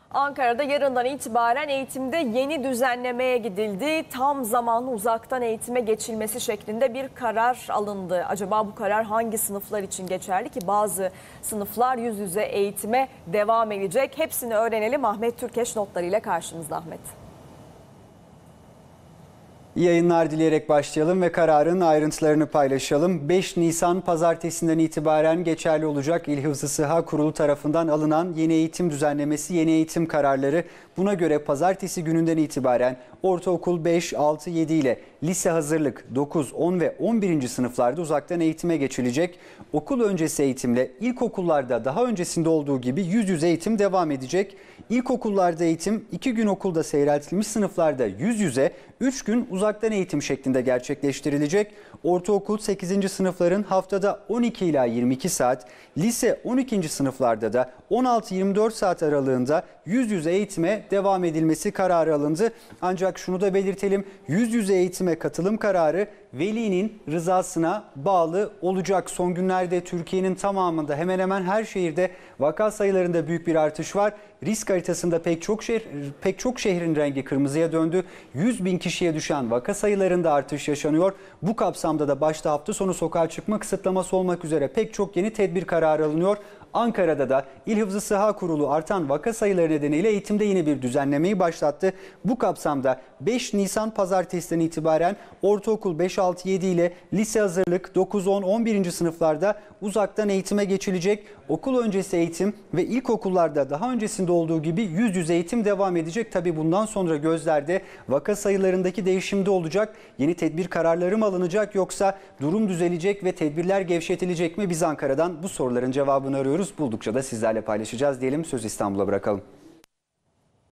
Ankara'da yarından itibaren eğitimde yeni düzenlemeye gidildi. Tam zamanlı uzaktan eğitime geçilmesi şeklinde bir karar alındı. Acaba bu karar hangi sınıflar için geçerli ki? Bazı sınıflar yüz yüze eğitime devam edecek. Hepsini öğrenelim. Ahmet Türkeş notlarıyla karşınızda Ahmet. İyi yayınlar dileyerek başlayalım ve kararın ayrıntılarını paylaşalım. 5 Nisan pazartesinden itibaren geçerli olacak İl Hıfzı Sıha Kurulu tarafından alınan yeni eğitim düzenlemesi, yeni eğitim kararları. Buna göre pazartesi gününden itibaren ortaokul 5, 6, 7 ile lise hazırlık 9, 10 ve 11. sınıflarda uzaktan eğitime geçilecek. Okul öncesi eğitimle ilkokullarda daha öncesinde olduğu gibi yüz yüze eğitim devam edecek. İlkokullarda eğitim 2 gün okulda seyreltilmiş, sınıflarda yüz yüze, 3 gün uzaktan eğitim şeklinde gerçekleştirilecek. Ortaokul 8. sınıfların haftada 12 ila 22 saat, lise 12. sınıflarda da 16-24 saat aralığında yüz yüze eğitime devam edilmesi kararı alındı. Ancak şunu da belirtelim, yüz yüze eğitime katılım kararı velinin rızasına bağlı olacak. Son günlerde Türkiye'nin tamamında hemen hemen her şehirde vaka sayılarında büyük bir artış var. Risk haritasında pek çok şehrin rengi kırmızıya döndü. 100 bin kişiye düşen vaka sayılarında artış yaşanıyor. Bu kapsamda da başta hafta sonu sokağa çıkma kısıtlaması olmak üzere pek çok yeni tedbir kararı alınıyor. Ankara'da da İl Hıfzı Sıha Kurulu artan vaka sayıları nedeniyle eğitimde yeni bir düzenlemeyi başlattı. Bu kapsamda 5 Nisan pazartesinden itibaren ortaokul 5, 6, 7 ile lise hazırlık 9, 10, 11. sınıflarda uzaktan eğitime geçilecek. Okul öncesi eğitim ve ilkokullarda daha öncesinde olduğu gibi yüz yüze eğitim devam edecek. Tabii bundan sonra gözlerde vaka sayılarındaki değişimde olacak. Yeni tedbir kararları mı alınacak, yoksa durum düzelecek ve tedbirler gevşetilecek mi? Biz Ankara'dan bu soruların cevabını arıyoruz. Buldukça da sizlerle paylaşacağız diyelim. Söz İstanbul'a bırakalım.